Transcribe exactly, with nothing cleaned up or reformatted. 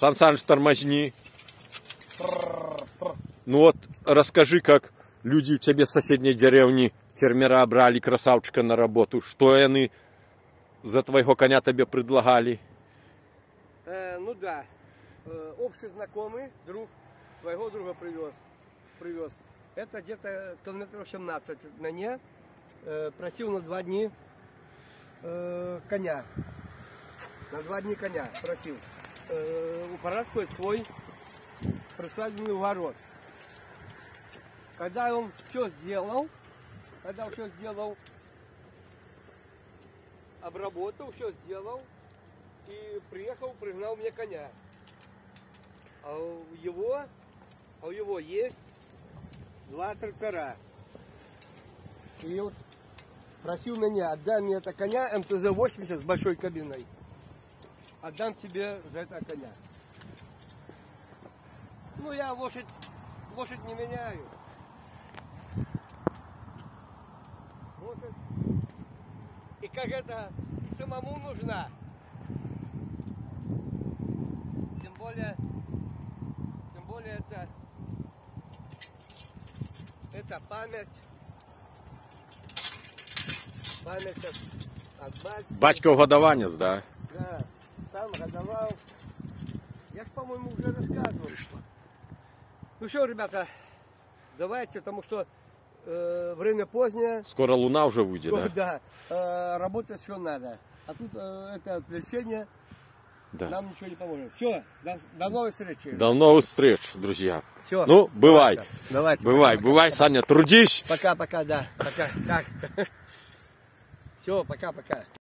Сан Саныч, тормозни. Ну вот, расскажи, как люди у тебя с соседней деревни, фермера, брали красавчика на работу. Что они за твоего коня тебе предлагали? Э, ну да, э, общий знакомый, друг, своего друга привез. привез. Это где-то километров семнадцать на не. Э, просил на два дня э, коня. На два дня коня просил. Э, упорядочить свой присадебный огород. Когда он все сделал, когда он все сделал, обработал, все сделал, и приехал, пригнал мне коня. А у его, а у его есть два трактора. И вот просил меня, отдай мне это коня эм тэ зэ восемьдесят с большой кабиной. Отдам тебе за это коня. Ну я лошадь, лошадь не меняю. Лошадь. И как это самому нужна. Тем более, тем более это, это память, память от, от батьки. Батька годованец, да? Да, сам годовал. Я ж, по-моему, уже рассказывал. Ну что, ребята, давайте, потому что э, время позднее. Скоро луна уже выйдет, да? Да, э, работать все надо. А тут э, это отвлечение, Да. нам ничего не поможет. Все, до, до новой встречи. До новых встреч, друзья. Все. Ну, бывай. Давайте. Бывай, пока, бывай, пока. Саня, трудись. Пока-пока, да. Пока. Так. Все, пока-пока.